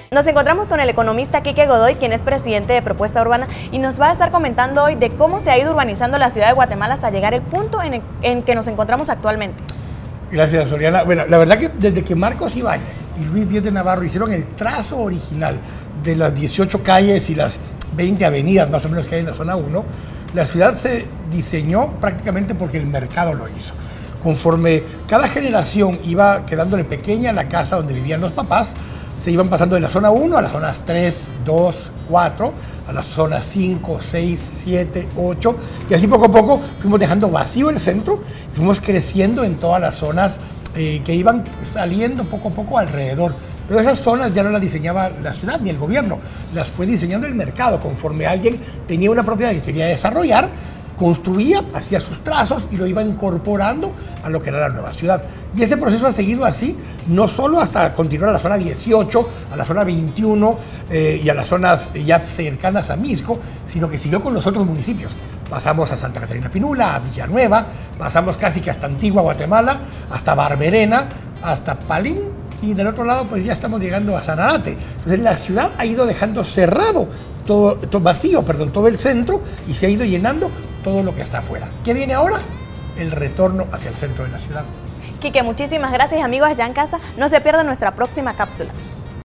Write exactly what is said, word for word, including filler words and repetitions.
Nos encontramos con el economista Quique Godoy, quien es presidente de Propuesta Urbana, y nos va a estar comentando hoy de cómo se ha ido urbanizando la ciudad de Guatemala hasta llegar al punto en el en que nos encontramos actualmente. Gracias, Oriana. Bueno, la verdad que desde que Marcos Ibáñez y Luis Díez de Navarro hicieron el trazo original de las dieciocho calles y las veinte avenidas más o menos que hay en la zona uno, la ciudad se diseñó prácticamente porque el mercado lo hizo. Conforme cada generación iba quedándole pequeña la casa donde vivían los papás, se iban pasando de la zona uno a las zonas tres, dos, cuatro, a las zonas cinco, seis, siete, ocho, y así poco a poco fuimos dejando vacío el centro y fuimos creciendo en todas las zonas eh, que iban saliendo poco a poco alrededor. Pero esas zonas ya no las diseñaba la ciudad ni el gobierno, las fue diseñando el mercado. Conforme alguien tenía una propiedad que quería desarrollar, construía, hacía sus trazos y lo iba incorporando a lo que era la nueva ciudad. Y ese proceso ha seguido así, no solo hasta continuar a la zona dieciocho, a la zona veintiuno eh, y a las zonas ya cercanas a Misco, sino que siguió con los otros municipios. Pasamos a Santa Catarina Pinula, a Villanueva, pasamos casi que hasta Antigua Guatemala, hasta Barberena, hasta Palín, y del otro lado pues ya estamos llegando a Sanarate. Entonces la ciudad ha ido dejando cerrado, todo, todo vacío, perdón, todo el centro, y se ha ido llenando todo lo que está afuera. ¿Qué viene ahora? El retorno hacia el centro de la ciudad. Quique, muchísimas gracias, amigos allá en casa. No se pierdan nuestra próxima cápsula.